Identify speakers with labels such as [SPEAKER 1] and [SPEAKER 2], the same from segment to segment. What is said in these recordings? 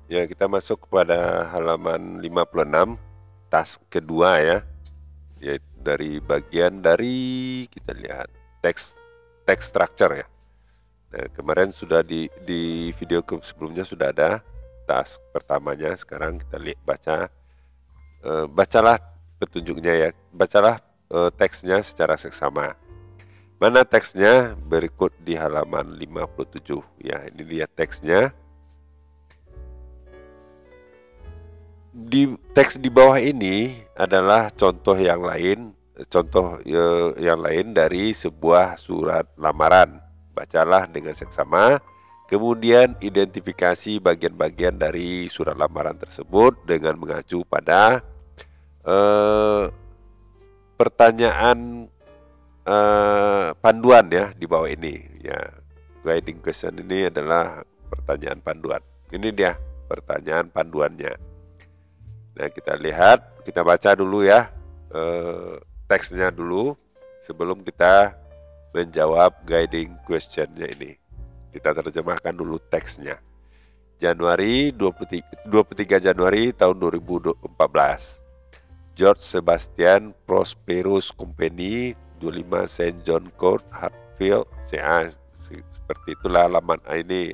[SPEAKER 1] Ya, kita masuk kepada halaman 56, task kedua ya, yaitu dari bagian dari kita lihat text structure ya. Nah, kemarin sudah di video sebelumnya sudah ada task pertamanya. Sekarang kita lihat bacalah petunjuknya ya, bacalah teksnya secara seksama. Mana teksnya? Berikut di halaman 57 ya. Ini dia teksnya. Di teks di bawah ini adalah contoh yang lain, yang lain dari sebuah surat lamaran. Bacalah dengan seksama, kemudian identifikasi bagian-bagian dari surat lamaran tersebut dengan mengacu pada pertanyaan panduan ya di bawah ini. Ya, guiding question ini adalah pertanyaan panduan. Ini dia pertanyaan panduannya. Nah, kita lihat, kita baca dulu ya teksnya dulu sebelum kita menjawab guiding questionnya ini. Kita terjemahkan dulu teksnya. 23 Januari tahun 2014. George Sebastian Prosperous Company 25 Saint John Court, Hartfield, CA. Seperti itulah alamat ini,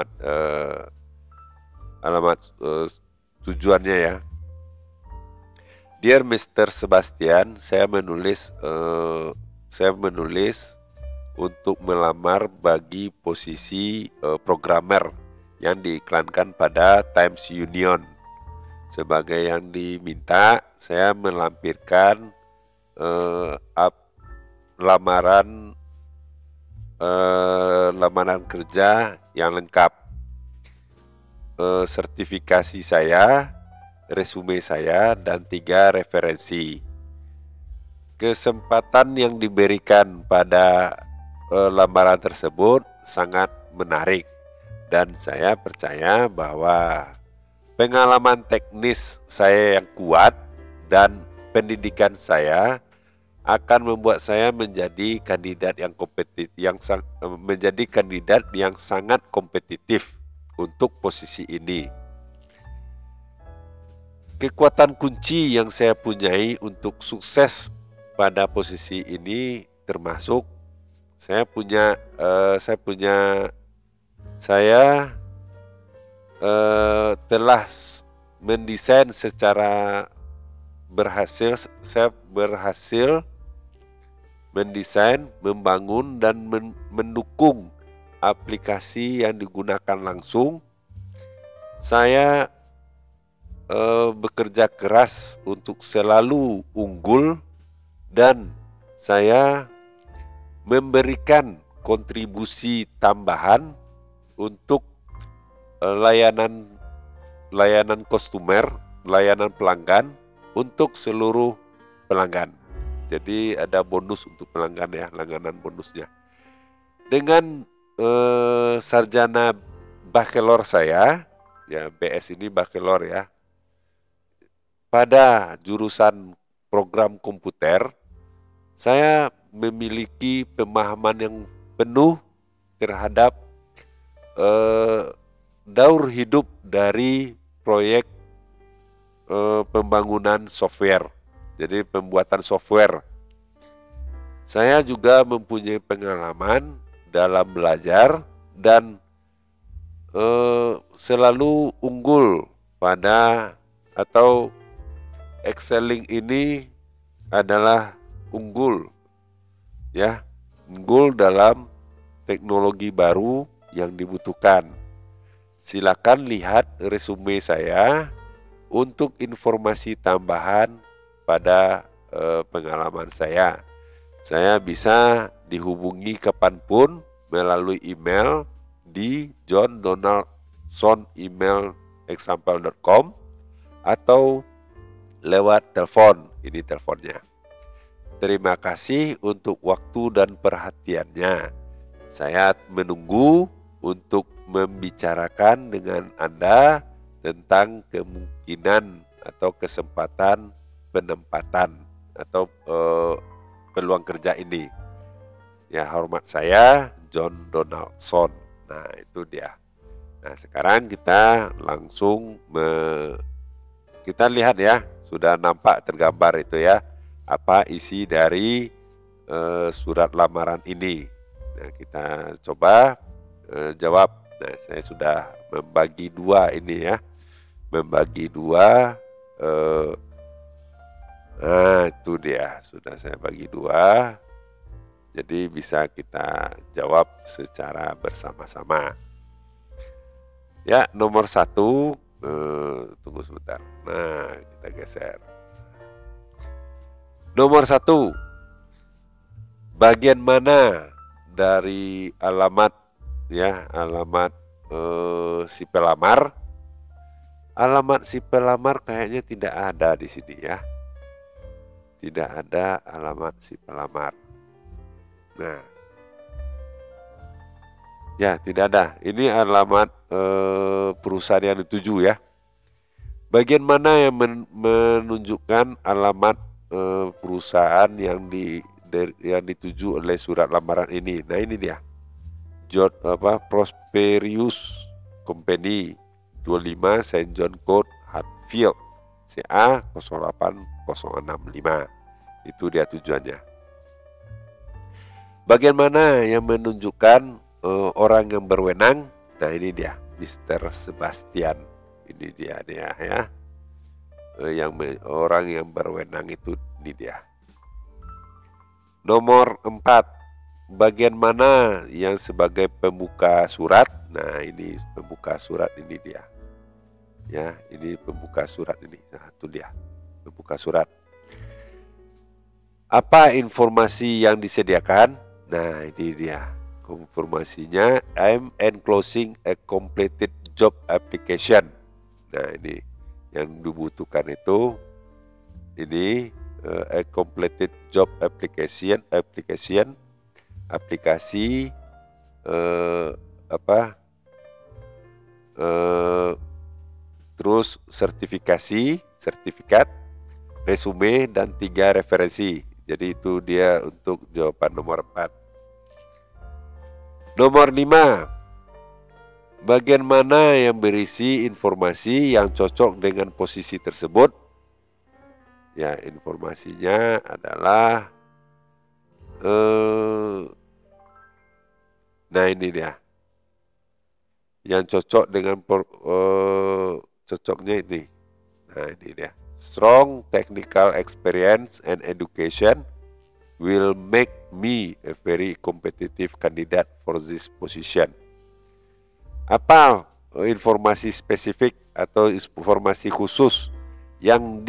[SPEAKER 1] alamat tujuannya ya. Dear Mr. Sebastian, saya menulis untuk melamar bagi posisi programmer yang diiklankan pada Times Union. Sebagai yang diminta, saya melampirkan lamaran kerja yang lengkap, sertifikasi saya, resume saya, dan 3 referensi. Kesempatan yang diberikan pada lamaran tersebut sangat menarik, dan saya percaya bahwa pengalaman teknis saya yang kuat dan pendidikan saya akan membuat saya menjadi kandidat yang sangat kompetitif untuk posisi ini. Kekuatan kunci yang saya punyai untuk sukses pada posisi ini termasuk saya telah mendesain secara berhasil. Saya berhasil mendesain, membangun, dan mendukung aplikasi yang digunakan langsung. Saya bekerja keras untuk selalu unggul, dan saya memberikan kontribusi tambahan untuk layanan layanan pelanggan untuk seluruh pelanggan. Jadi ada bonus untuk pelanggan ya, langganan bonusnya. Dengan sarjana bachelor saya, ya BS ini bachelor ya, pada jurusan program komputer, saya memiliki pemahaman yang penuh terhadap daur hidup dari proyek pembangunan software. Jadi pembuatan software. Saya juga mempunyai pengalaman dalam belajar dan selalu unggul pada atau excelling ini adalah unggul ya, unggul dalam teknologi baru yang dibutuhkan. Silakan lihat resume saya untuk informasi tambahan pada pengalaman saya. Saya bisa dihubungi kapanpun melalui email di johndonaldson@example.com atau lewat telepon. Ini teleponnya. Terima kasih untuk waktu dan perhatiannya. Saya menunggu untuk membicarakan dengan Anda tentang kemungkinan atau kesempatan penempatan atau peluang kerja ini. Ya, hormat saya John Donaldson. Nah, itu dia. Nah, sekarang kita langsung kita lihat ya, sudah nampak tergambar itu ya, apa isi dari surat lamaran ini. Nah, kita coba jawab. Nah, saya sudah membagi dua ini ya, membagi dua. Nah, itu dia, sudah saya bagi dua. Jadi bisa kita jawab secara bersama-sama. Ya, nomor 1, tunggu sebentar. Nah, kita geser. Nomor 1, bagian mana dari alamat ya, alamat si pelamar? Alamat si pelamar kayaknya tidak ada di sini ya. Tidak ada alamat si pelamar. Nah, ya tidak ada. Ini alamat perusahaan yang dituju ya. Bagian mana yang menunjukkan alamat perusahaan yang dituju oleh surat lamaran ini? Nah, ini dia. Prosperous Company 25 St. John Court, Hatfield, CA 08065. Itu dia tujuannya. Bagian mana yang menunjukkan orang yang berwenang? Nah, ini dia, Mr. Sebastian. Ini dia ya. Orang yang berwenang itu, ini dia. Nomor 4, bagian mana yang sebagai pembuka surat? Nah, ini pembuka surat, ini dia. Ya, ini pembuka surat ini. Nah, itu dia, pembuka surat. Apa informasi yang disediakan? Nah, ini dia informasinya. I'm enclosing a completed job application. Nah, ini yang dibutuhkan itu, ini a completed job application, aplikasi terus sertifikat, resume, dan 3 referensi. Jadi itu dia untuk jawaban nomor 4. Nomor 5, bagian mana yang berisi informasi yang cocok dengan posisi tersebut? Ya, informasinya adalah nah, ini dia. Yang cocok dengan cocoknya ini. Nah, ini dia. Strong technical experience and education will make me a very competitive candidate for this position. Apa informasi spesifik atau informasi khusus yang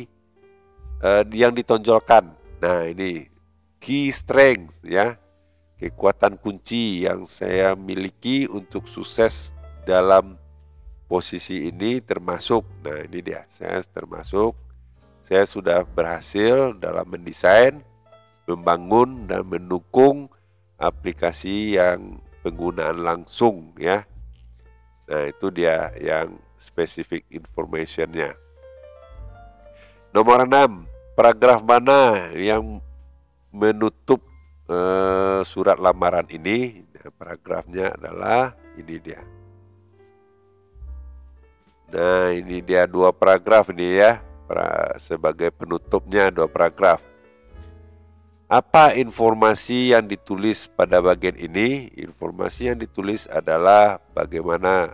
[SPEAKER 1] ditonjolkan? Nah, ini key strength ya, kekuatan kunci yang saya miliki untuk sukses dalam posisi ini termasuk. Nah, ini dia, saya sudah berhasil dalam mendesain, membangun, dan mendukung aplikasi yang penggunaan langsung ya. Nah, itu dia yang specific information-nya. Nomor 6, paragraf mana yang menutup surat lamaran ini? Nah, paragrafnya adalah ini dia. Nah, ini dia 2 paragraf ini ya, sebagai penutupnya 2 paragraf. Apa informasi yang ditulis pada bagian ini? Informasi yang ditulis adalah bagaimana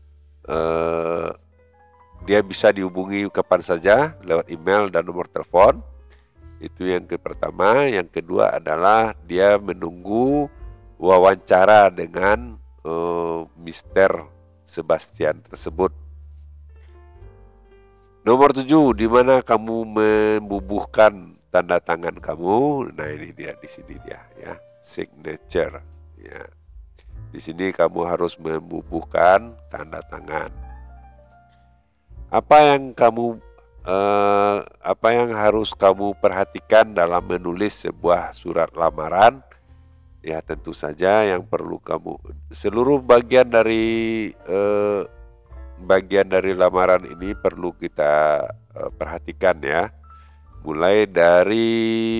[SPEAKER 1] dia bisa dihubungi kapan saja lewat email dan nomor telepon. Itu yang pertama. Yang kedua adalah dia menunggu wawancara dengan Mr. Sebastian tersebut. Nomor 7, di mana kamu membubuhkan tanda tangan kamu? Nah, ini dia, di sini dia ya, signature ya. Di sini kamu harus membubuhkan tanda tangan. Apa yang harus kamu perhatikan dalam menulis sebuah surat lamaran? Ya, tentu saja yang perlu kamu, seluruh bagian dari lamaran ini perlu kita perhatikan ya. Mulai dari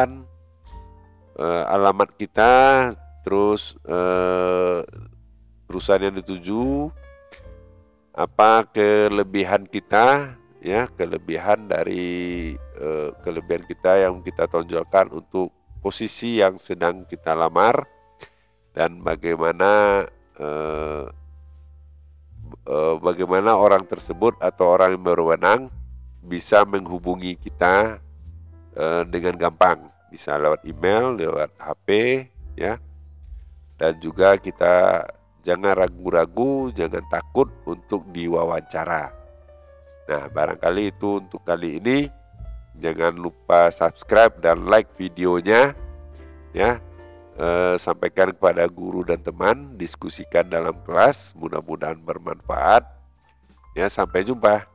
[SPEAKER 1] penulisan alamat kita, terus perusahaan yang dituju, apa kelebihan kita, ya, kelebihan dari kelebihan kita yang kita tonjolkan untuk posisi yang sedang kita lamar, dan bagaimana bagaimana orang tersebut atau orang yang berwenang bisa menghubungi kita dengan gampang, bisa lewat email, lewat HP, ya. Dan juga kita jangan ragu-ragu, jangan takut untuk diwawancara. Nah, barangkali itu untuk kali ini. Jangan lupa subscribe dan like videonya, ya. Sampaikan kepada guru dan teman, diskusikan dalam kelas, mudah-mudahan bermanfaat. Ya, sampai jumpa.